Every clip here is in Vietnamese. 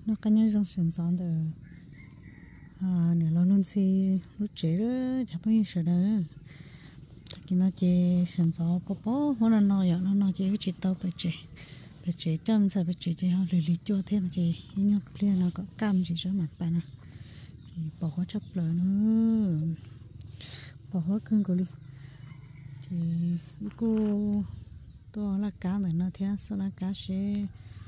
nó cái nhân trong sinh sống được nếu nó luôn xí lúc chế đó chả bao nhiêu sợ đâu khi nó chế sinh sống bố hoặc là nó chế cái chỉ tao phải chế chăm sao phải chế cho họ lì cho thế là chế nhưng mà nó có cam gì cho mặt bạn à thì bỏ hóa chấp lời nữa bỏ hóa cưng của đi thì cô tôi là cá này nó thế sau là cá sẽ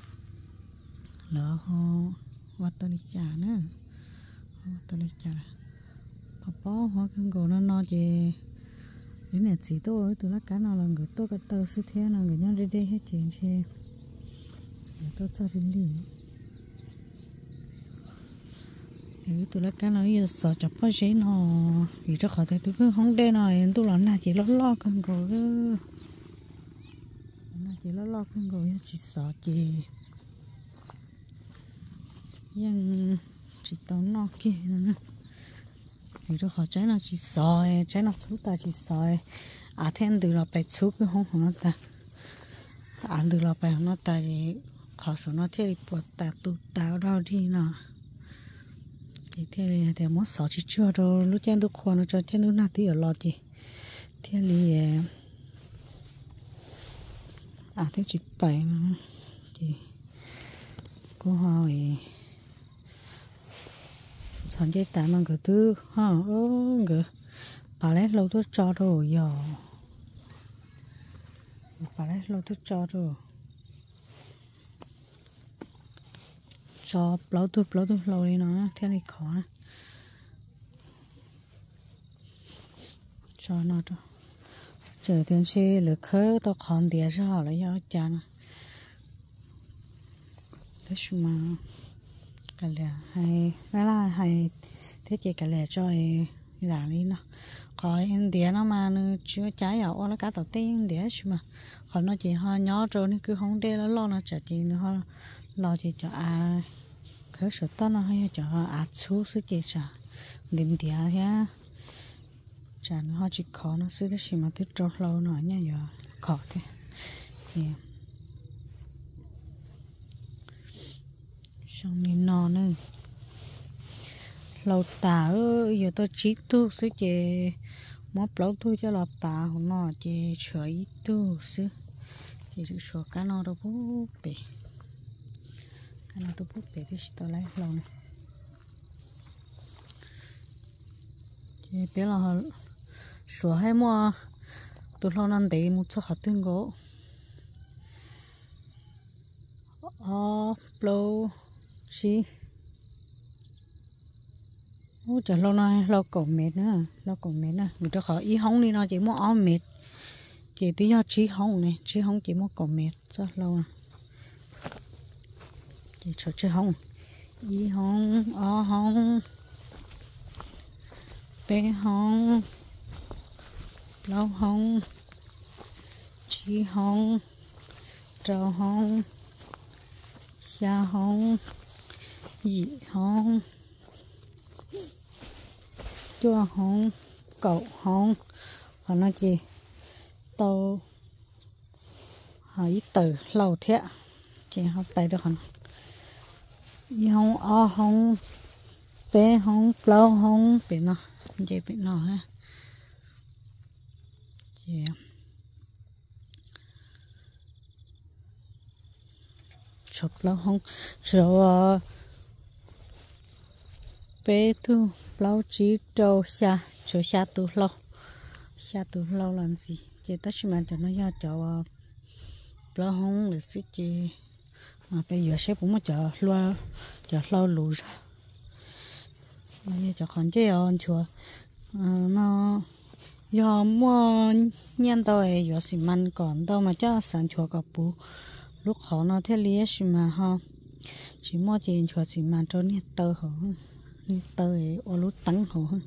lỡ họ và tôi đi trả nữa tôi đi trả bỏ hóa cưng của nó chỉ đến này chỉ tôi là cá nào là người tôi cái tơ suy thế nào người nhau đi đây hết chuyện chứ tôi cho đi thì tôi là cá nào giờ sợ chọc bao giấy nó vì cho khỏi tôi cứ không đen này tôi làm nào chỉ lo con cổ nó chỉ lo con cổ chỉ sợ chị nhưng chỉ tao nó kia nữa vì cho khỏi trái nào chỉ sợ trái nào xuống ta chỉ sợ thêm từ là phải xuống cái không nó ta từ là phải nó ta thì họ số nó thế thì buộc ta tụ tao đâu đi nào thì thế thì muốn sợ chỉ chưa đâu lúc trên tôi khoan nó cho trên tôi nát tí ở lọt gì thế thì thế chỉ bảy thì cô hỏi sản chế tài mang cái thứ cái bà lấy lâu tôi cho rồi giờ bà lấy lâu tôi cho rồi cho lâu tôi lâu đi nó thế thì khó cho nó cho chờ天气热可到看电视好了要加呢thế mà cái lẽ hay là hay thế chỉ cái lẽ cho là đi nó khỏi em đĩa nó mà nó chưa trái ở nó cá tàu tiên đĩa mà còn nó chỉ ho nhỏ rồi nó cứ không đê nó lo nó chả chỉ nó lo chỉ cho khởi sự to nó hay cho số chỉ chả điểm đĩa ha chả nó chỉ khó nó xử lý mà thích cho lâu nó nha giờ khó thế xong nên nó nữa lâu tả giờ tôi chỉ tu xử chị móc lâu tu cho là bà của nó chị sửa ít tu xử chị được sửa cái nó đâu bố bể cái nó đâu bố bể thì tôi lấy lâu này chị biết là sửa hay mua tôi lâu năm đấy một số hạt tương gỗ lâu chi trời lâu nay lâu cổ mệt nữa người ta khỏi ý hóng đi nó chỉ muốn áo mệt chỉ tí do trí hóng này trí hóng chỉ muốn cổ mệt rất lâu chỉ cho trí hóng ý hóng ó hóng bé hóng lâu hóng trí hóng trâu hóng xa hóng dị hóng chua hóng cậu hóng còn nó gì tàu hỏi từ lâu thế chỉ học bài được không hóng o hóng bé hóng lâu hóng bị nó gì bị nó ha chị chụp lâu hóng rồi bé tu lâu chỉ trâu xa tu lâu làm gì chị tất nhiên cho nó ra cho lâu hóng để xí chị mà bây giờ sẽ cũng cho lâu lù ra bây giờ còn chơi on chùa nó giờ mua nhân tôi giờ xí man còn đâu mà cho sản chùa gặp bố lúc họ nó thế lý xí mà ha chỉ mua tiền chùa xí man cho nên tơ hở tới ô lúa tắn hồ hơn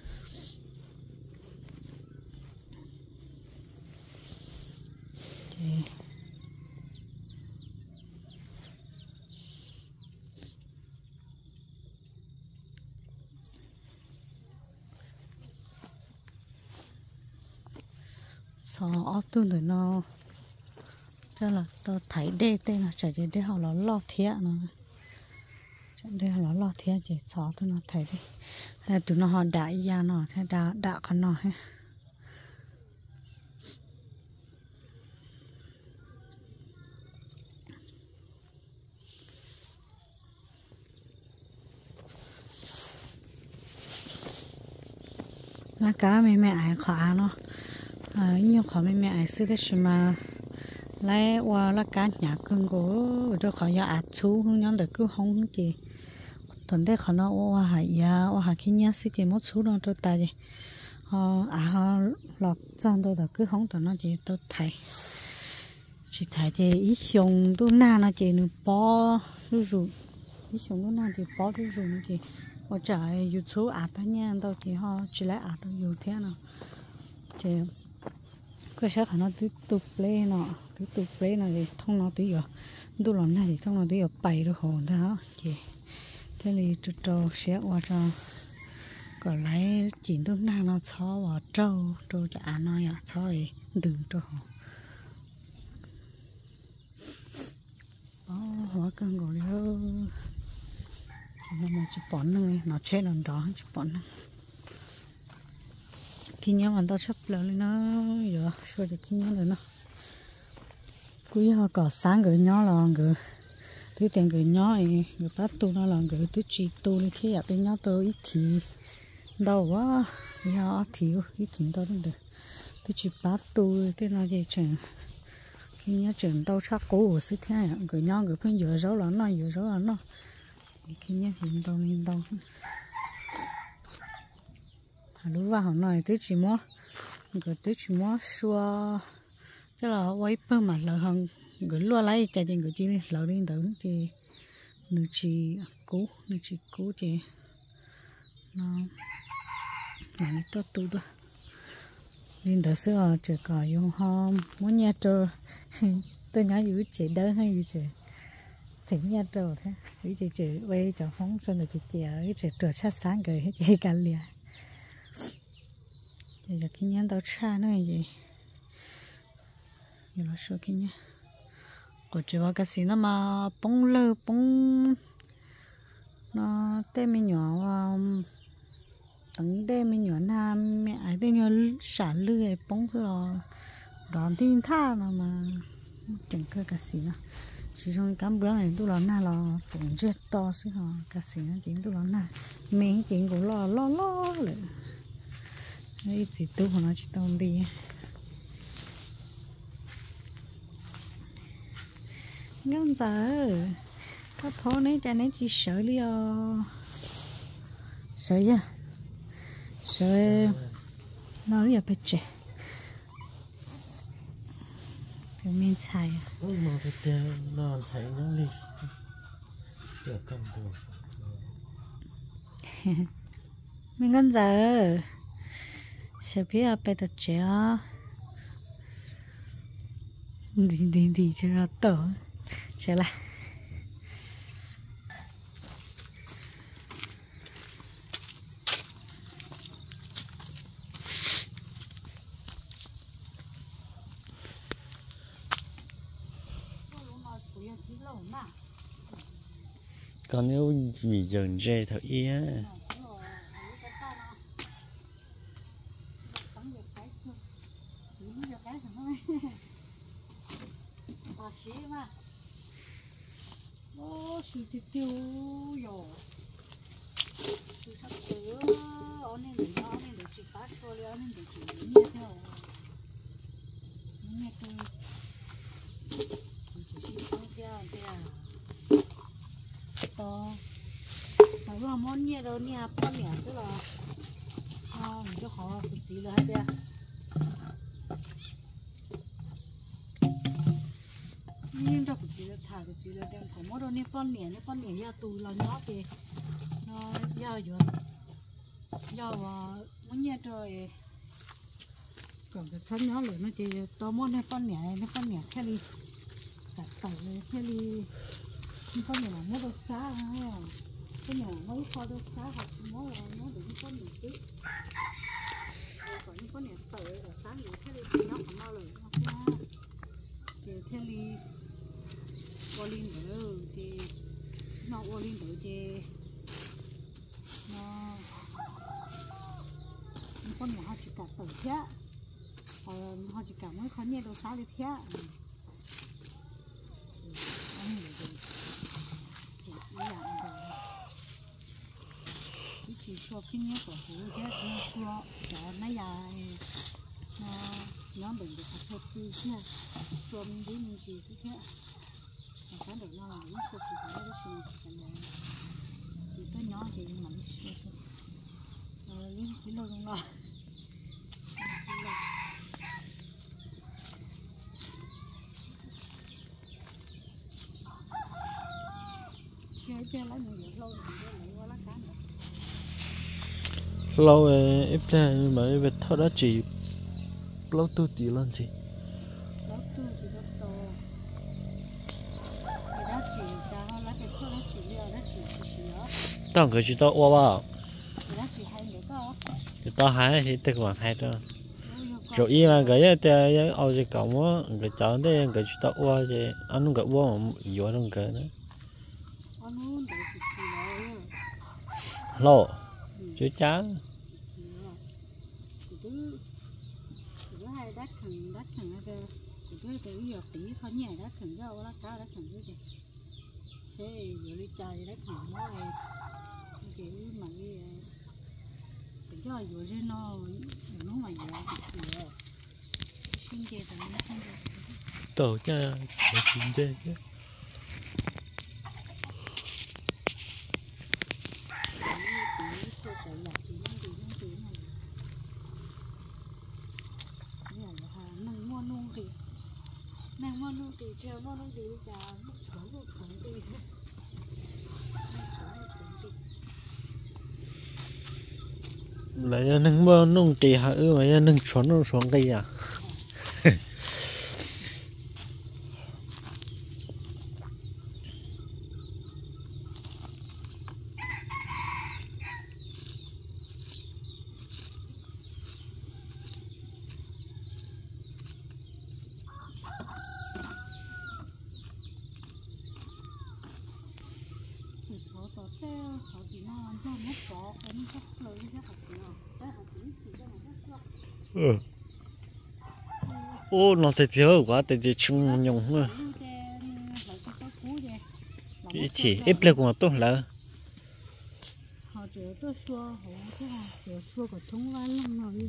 sao tôi rồi nó cho là tôi thấy đê tên là chạy để họ nó lo thiệt nó đây là lo thế chỉ xóa tụi nó thấy đi hay tụi nó họ đại gia nó thế đã con nó hết là cá mẹ ai khóa nó nhiều khóa mẹ ai xưa đấy mà lấy qua là cá nhà cưng của tôi khỏi giờ chú không nhớ được cứ không gì tuần đấy khỏi nó qua hải khi nhớ xí thì mất chú nó tôi tại gì họ lọt trong tôi là cứ không tuần nó chỉ tôi chỉ thấy thì ít熊都那nó chỉ nó bỏ rủ ít熊都那thì bỏ rủ nó chỉ ở trái YouTube ta nha đâu thì họ chỉ lấy đâu nhiều thế nào chỉ cái sẽ phải nó tiếp tục play nó thì thông nó tí rồi đu lần này thì thông nó tí rồi bày được hồn đó chị thế thì trâu sẽ qua cho còn lấy chỉ đôi na nó chó vào trâu cho nó à chó thì đừng trâu hóa cân gọi nữa chỉ là một chút bón nữa nó chết lần đó chút bón khi nhớ mình tao chấp lên nó giờ xưa thì khi nhớ rồi nó cuối họ có sáng người nhỏ là người thứ tiền người nhỏ người bắt tu nó là người thứ chi tu đi khi tôi nhỏ tôi ít thì đâu quá nhỏ thiếu ít thì đâu được tôi chỉ bắt tu thế nào vậy chẳng khi nhớ chuyện đâu chắc cố ở xứ thế người nhỏ người phải dựa dấu là nó dựa dấu là nó khi nhớ hiện đâu lên đâu lúc vào họ nói tôi chỉ muốn xua cái là quay bơm mặt là hơn người lúa lấy chạy trên người chỉ lợn lên tử thì nữ chỉ cũ thì nó làm tốt tu đó nên đợt xưa chỉ có dùng họ muốn nhà trâu tôi nhớ giữ chỉ đơn hay gì chứ thì nhà trâu thế vì chỉ quay cho phóng cho người chỉ ở chỉ trâu sát sáng người hết chỉ cả liền giờ khi nhắn tao cha nó gì giờ nó số khi nhá có chỉ vào cái gì nó mà bông nó tên mình nhỏ tầng đây mình nhỏ nam mẹ ấy tên nhỏ sản lưỡi bông rồi đón tin tha mà chẳng cơ cái gì nữa chỉ trong cám bữa này tôi làm na là chẳng rất to xíu hả cái gì nó chỉ tôi làm na mình chỉ cũng lo lại ấy chỉ tôi của nó chỉ tông đi ngon giờ có phố này cha này chỉ sợ đi sợ chứ sợ nó đi ở bên trên phía bên trái mà cái tiền nó chạy nó đi được cầm được mình ngon giờ sợ phía ở bên trên đi cho nó tổ sẽ là còn nếu vì dần dê thôi ý á sự tiêu rồi sự sắp sửa anh nên để nó nên để chỉ bắt thôi anh nên để chỉ nghe theo nghe tôi chỉ theo to mà vừa món nhẹ đâu nhẹ bao nhẹ chứ là mình cho họ tự chỉ là hết đấy nhưng cho cái gì thả cái gì là đem có mỗi đồ nếp con nẻ ya tù là nhỏ thì nó ya rồi muốn nhẹ rồi còn cái sắn nhỏ rồi nó chỉ to mỗi nếp con nẻ theo đi đặt tàu theo đi nếp con nẻ mỗi đồ xá hay à cái nhỏ mấy kho đồ xá hoặc mỗi là nó được nếp con nẻ chứ còn nếp con nẻ tàu ở sáng nhiều theo đi nó còn mau rồi thì theo đi qua linh nữa thì nó nó ô lên được chứ nó con nhỏ chỉ cả tờ thế họ chỉ cả mấy con nhẹ đồ sáu được thế chỉ số cái nhẹ của hú thế nó số cho nó dài nó đừng được học hết từ thế số mình đi mình chỉ thế cái được nó là những số chỉ có cái số chỉ cần là thì cái nhỏ thì mình số những cái lô trong đó lâu ít ra mà về thợ đã chỉ lâu tu tí lần gì tao cứ chỉ tao qua vào thì tao hái thì tao còn hái đó rồi ý là cái cái ao cái cổng á cái chọn đấy cái chỉ tao qua thì anh không cái qua mà vừa không cái nữa lô chú chán thế rồi đi chơi đấy thằng nó cái mà cái cho rồi chứ nó mà giờ xin chơi thì nó không được tổ nha để chín đây chứ treo nó đi ra nó đi lấy nâng bao nông trì hạ ư mà nâng xuống đây à ô nó thì thiếu quá thì chung nhung nữa chỉ ít lên của tôi là họ chỉ tôi xua họ chỉ xua của chúng vào lắm rồi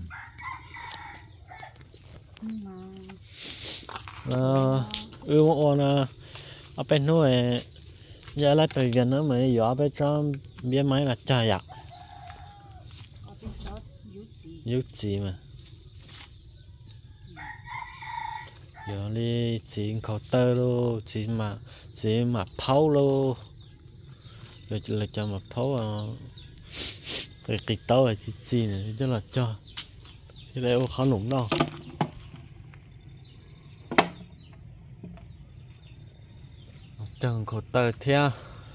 nhưng mà mà ở bên nuôi giờ lại từ gần nữa mà giờ bên cho biết máy là trời ạ yếu gì mà giờ đi chỉ khẩu tơ luôn chỉ mà pháo luôn rồi là cho mà pháo cái kịch tàu là chỉ này rất là cho cái này khó nủng đâu chẳng khẩu tơ theo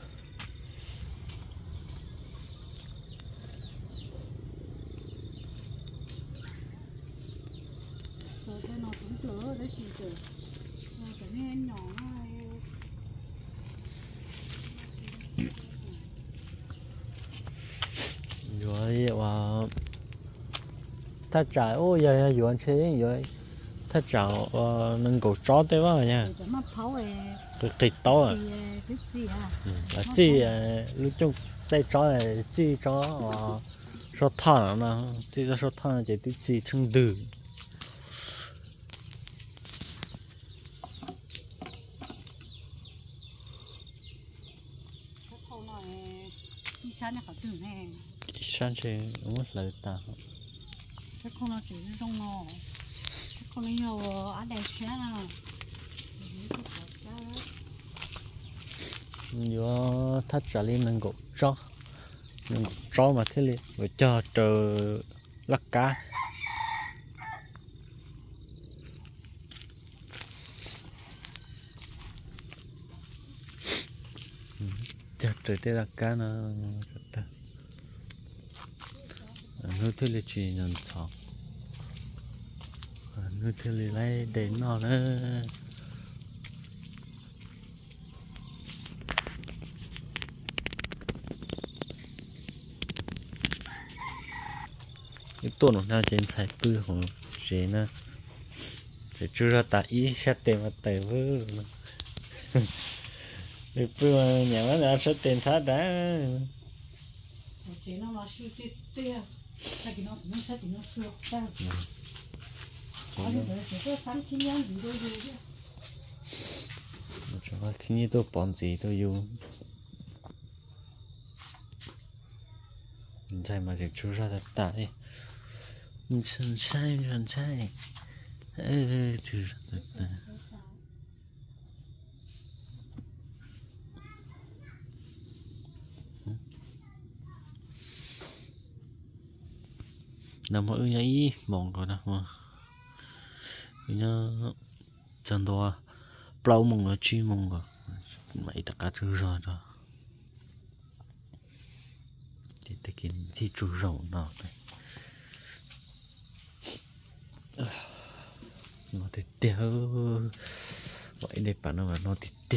rồi và ta trả ô giờ giờ chế rồi ta trả nâng cổ chó thế quá nha cái kịch to à là chi lúc trong tay chó là chi chó số thằng nó chi số thằng chỉ tí chi chung đừ sáng thì mất lời ta cái con nó chỉ trong nó cái con nó nhiều ăn đẹp thế nào nhiều thắt trả lên nâng gỗ cho mà thế liền rồi cho chờ lắc cá chờ trời tê lắc cá nó nó thế là chuyện nhận xong nó thế là lấy để nó nữa cái tuần nào trên sai bựของchế na để chưa ra tại ý xét tiền mà tài vỡ để bự mà nhà nó đã xét tiền thắt đã chế nó là siêu tiết tiết cái nó cũng sẽ thì nó siêu ta anh ấy phải có sáng kiến gì đâu chứ cho khi như tôi bọn gì tôi dùng mình sai mà thì chưa ra thật tại mình sai chưa ra thật tại nằm ở nhảy mong rồi đó mà nhớ chân đua bao mong là chi mong rồi mày tất cả thứ rồi đó thì tất nhiên thì chủ rộng nó này nó thì tiêu vậy để bạn nó mà nó thì tiêu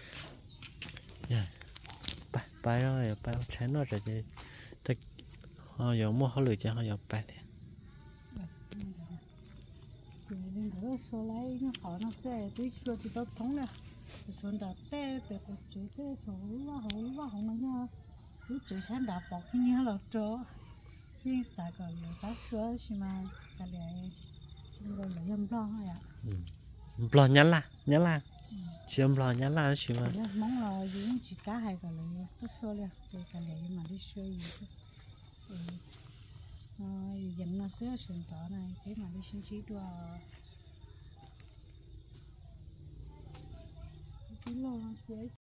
bay bay rồi bay chén nó rồi thì tất họ dùng mua họ lựa cho họ dùng bay thì nên thử số lấy nó họ nó sẽ tới số chỉ tao thống nè số đã té bị có chế thế số quá hậu nó nha lúc chế sáng đã bỏ cái nhớ là cho nhưng sai còn là bác số xí mà cái này rồi là yếm lo thôi ạ lo nhắn là chỉ lo nhắn là xí mà mong là những chỉ cá hay cái này tốt số liền cái này mà đi chơi gì dành nó sẽ sườn gió này thế mà đi sinh trí đùa cái lo